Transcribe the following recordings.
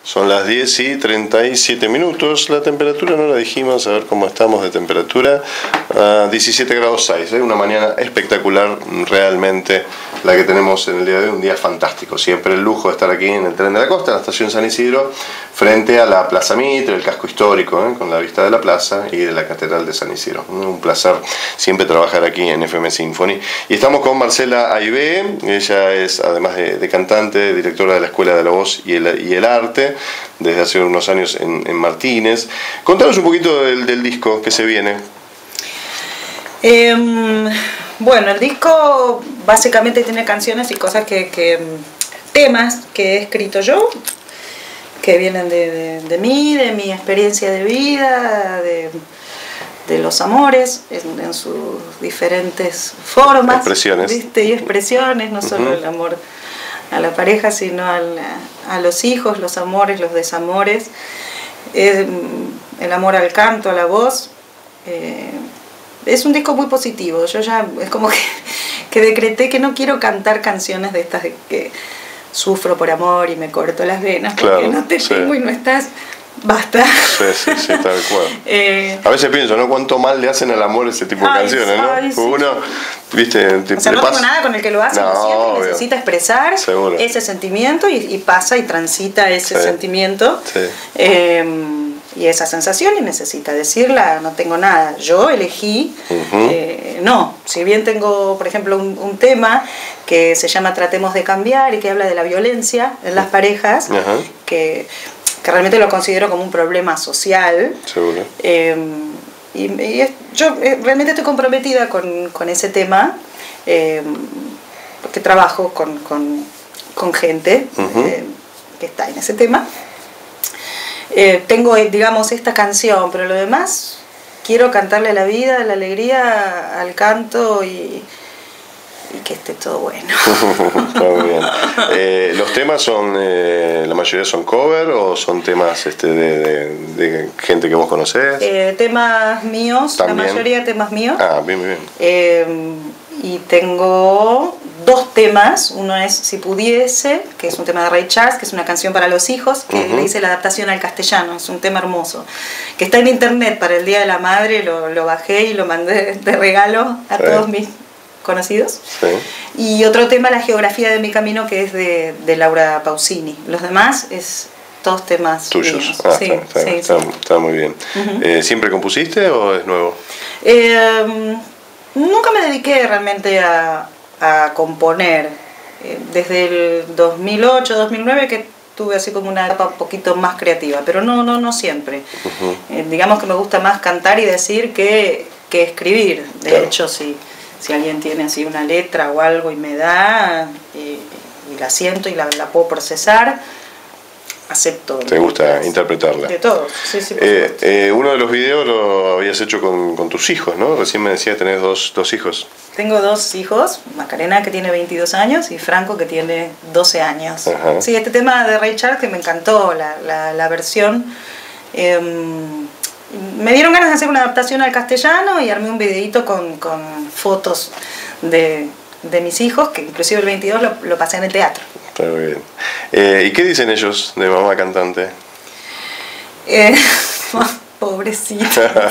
Son las 10:37. La temperatura no la dijimos, a ver cómo estamos de temperatura. 17 grados 6, una mañana espectacular realmente la que tenemos en el día de hoy, un día fantástico. Siempre el lujo de estar aquí en el Tren de la Costa, en la estación San Isidro, frente a la Plaza Mitre, el casco histórico, con la vista de la plaza y de la Catedral de San Isidro. Un placer siempre trabajar aquí en FM Symphony. Y estamos con Marcela Aibé, ella es, además de cantante, directora de la Escuela de la Voz y el Arte, desde hace unos años en Martínez. Contanos un poquito del disco que se viene. Bueno, el disco básicamente tiene canciones y cosas temas que he escrito yo, que vienen de mí, de mi experiencia de vida, de los amores en sus diferentes formas, expresiones, ¿viste? Y expresiones, no solo el amor a la pareja, sino a los hijos, los amores, los desamores, el amor al canto, a la voz. Es un disco muy positivo. Yo ya es como que decreté que no quiero cantar canciones de estas de que sufro por amor y me corto las venas porque claro, no te tengo y no estás. Basta. Sí, tal cual. A veces pienso, ¿no? Cuánto mal le hacen al amor ese tipo de canciones, ¿no? Sí. Uno, viste, o sea, no tengo nada con el que lo hace, no, lo siente, obvio. necesita expresar ese sentimiento y pasa y transita ese sentimiento y esa sensación y necesita decirla, no tengo nada. Yo elegí, si bien tengo, por ejemplo, un tema que se llama Tratemos de Cambiar y que habla de la violencia en las parejas, que realmente lo considero como un problema social. Seguro. Yo realmente estoy comprometida con ese tema, porque trabajo con gente que está en ese tema. Tengo, digamos, esta canción, pero lo demás quiero cantarle a la vida, a la alegría, al canto y que esté todo bueno. Está muy bien. ¿Los temas son, la mayoría son cover o son temas de gente que vos conocés? Temas míos, ¿también? La mayoría temas míos. Ah, bien, muy bien. Y tengo dos temas. Uno es Si Pudiese, que es un tema de Ray Charles, que es una canción para los hijos, que le hice la adaptación al castellano. Es un tema hermoso, que está en internet para el Día de la Madre. Lo bajé y lo mandé de regalo a todos mis conocidos. Y otro tema, La Geografía de mi Camino, que es de Laura Pausini. Los demás es todos temas tuyos. Míos. Está muy bien. ¿Siempre compusiste o es nuevo? Nunca me dediqué realmente a componer. Desde el 2008, 2009 que tuve así como una etapa un poquito más creativa, pero no siempre. Digamos que me gusta más cantar y decir que escribir. De hecho, si alguien tiene así una letra o algo y me da, y la siento y la puedo procesar, acepto. ¿Te gusta interpretarla? De todo, sí. Uno de los videos lo habías hecho con tus hijos, ¿no? Recién me decías que tenés dos hijos. Tengo dos hijos, Macarena, que tiene 22 años, y Franco, que tiene 12 años. Sí, este tema de Ray Charles, que me encantó, la versión. Me dieron ganas de hacer una adaptación al castellano y armé un videíto con fotos de mis hijos, que inclusive el 22 lo pasé en el teatro. Está muy bien. ¿Y qué dicen ellos de mamá cantante? Pobrecitos.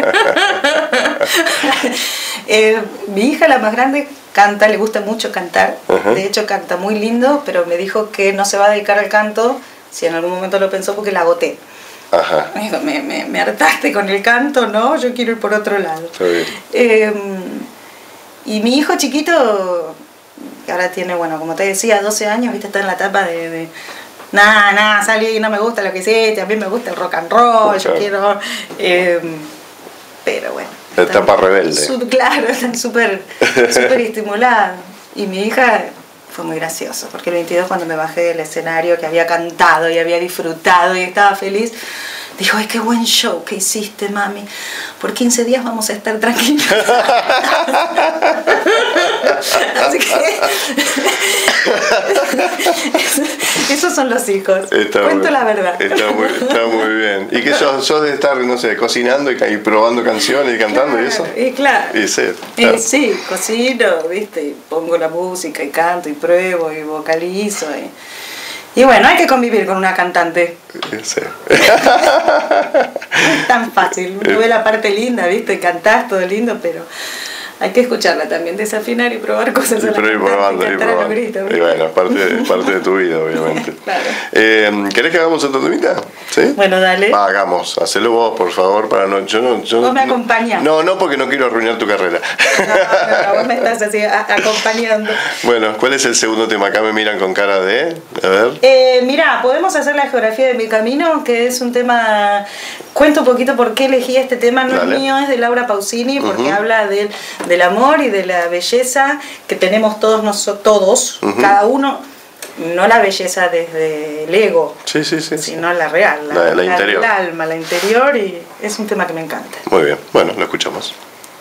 Mi hija, la más grande, canta, le gusta mucho cantar. De hecho, canta muy lindo, pero me dijo que no se va a dedicar al canto, si en algún momento lo pensó, porque la agoté. Me dijo, me hartaste con el canto, ¿no? Yo quiero ir por otro lado. Está bien. Y mi hijo chiquito, que ahora tiene, bueno, como te decía, 12 años, ¿viste? Está en la etapa de nada, salí, no me gusta lo que hiciste, a mí me gusta el rock and roll, yo quiero... pero bueno. La etapa rebelde. Claro, están súper estimuladas. Y mi hija fue muy gracioso, porque el 22, cuando me bajé del escenario, que había cantado y había disfrutado y estaba feliz, dijo, ay, qué buen show que hiciste, mami. Por 15 días vamos a estar tranquilos. Así que esos son los hijos. Cuento la verdad. Está muy bien. ¿Y que sos de estar, no sé, cocinando y probando canciones y cantando, claro, y eso? Claro. Claro. Sí, cocino, ¿viste? Y pongo la música y canto y pruebo y vocalizo. Y bueno, hay que convivir con una cantante. Sí. No es tan fácil. Uno ve la parte linda, ¿viste? Cantás todo lindo, pero hay que escucharla también, desafinar y probar cosas. Y probando. Gritos, y bueno, parte de tu vida, obviamente. Claro. ¿Querés que hagamos otra temita? ¿Sí? Bueno, dale. Hagamos, hacelo vos, por favor, para no... Vos me acompañás. No, porque no quiero arruinar tu carrera. No, vos me estás así acompañando. Bueno, ¿cuál es el segundo tema? Acá me miran con cara de... A ver. Mirá, podemos hacer la geografía de mi camino, que es un tema... Cuento un poquito por qué elegí este tema, no Dale. es mío, es de Laura Pausini, porque habla del amor y de la belleza que tenemos todos, cada uno, no la belleza desde el ego, Sí. sino la real, La interior. el alma, la interior, y es un tema que me encanta. Muy bien, bueno, lo escuchamos.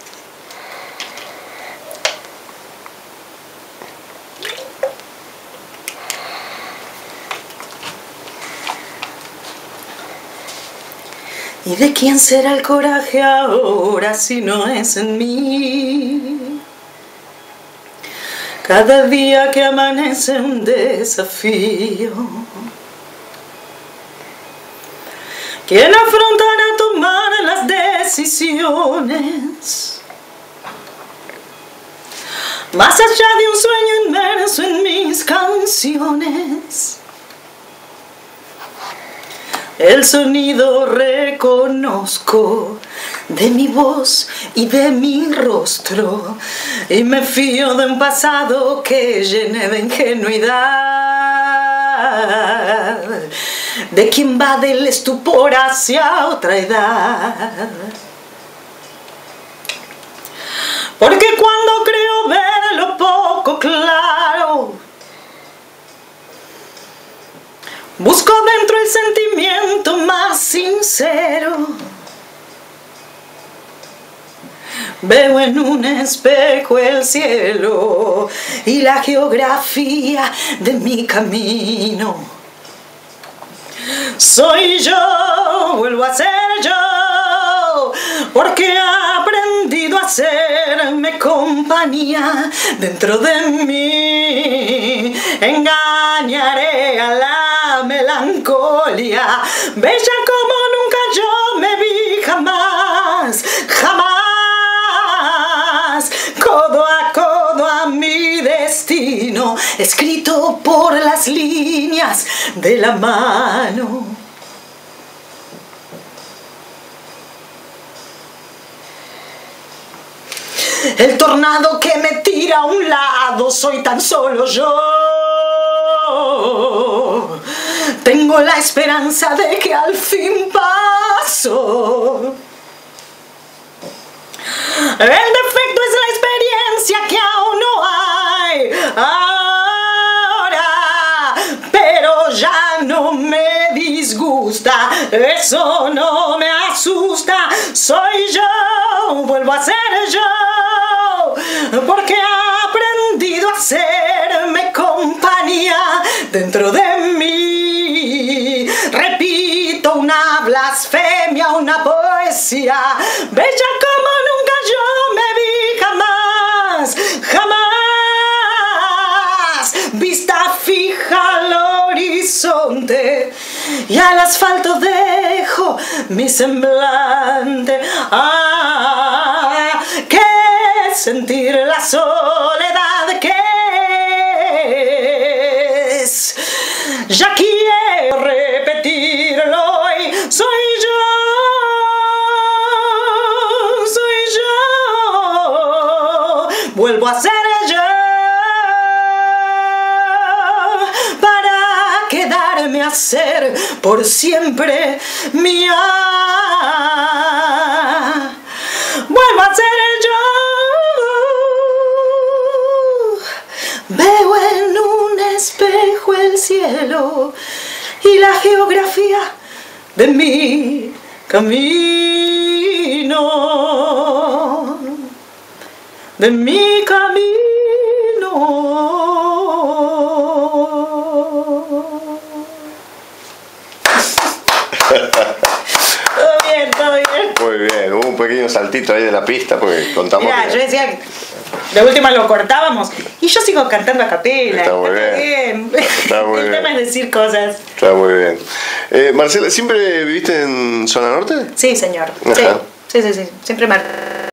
¿Y de quién será el coraje ahora si no es en mí? Cada día que amanece un desafío. ¿Quién afrontará tomar las decisiones? Más allá de un sueño inmerso en mis canciones. El sonido reconozco de mi voz y de mi rostro, y me fío de un pasado que llené de ingenuidad, de quien va del estupor hacia otra edad. Porque cuando creo ver lo poco claro, busco dentro el sentimiento más sincero. Veo en un espejo el cielo y la geografía de mi camino. Soy yo, vuelvo a ser yo, porque he aprendido a hacerme compañía dentro de mí. Engañaré a la melancolía, bella como nunca yo me vi jamás, jamás, codo a mi destino, escrito por las líneas de la mano. El tornado que me tira a un lado soy tan solo yo. Tengo la esperanza de que al fin paso. El defecto es la experiencia que aún no hay ahora, pero ya no me disgusta, eso no me asusta. Soy yo, vuelvo a ser yo, porque he aprendido a hacerme compañía dentro de mí. Repito una blasfemia, una poesía, bella como nunca yo me vi jamás, jamás. Vista fija al horizonte y al asfalto dejo mi semblante. ¿Qué sentir la soledad que es? Ya quiero repetirlo hoy. Soy yo, vuelvo a ser yo, para quedarme a ser por siempre mía. Vuelvo a ser yo. Veo en un espejo el cielo y la geografía de mi camino, de mi camino. Todo bien, todo bien. Muy bien, hubo un pequeño saltito ahí de la pista porque contamos. Mirá, que... yo decía de última lo cortábamos y yo sigo cantando a capela. Está muy bien. Está muy El bien. tema es decir cosas. Está muy bien. Marcela, ¿siempre viviste en zona norte? Sí, señor. Ajá. Sí. Siempre me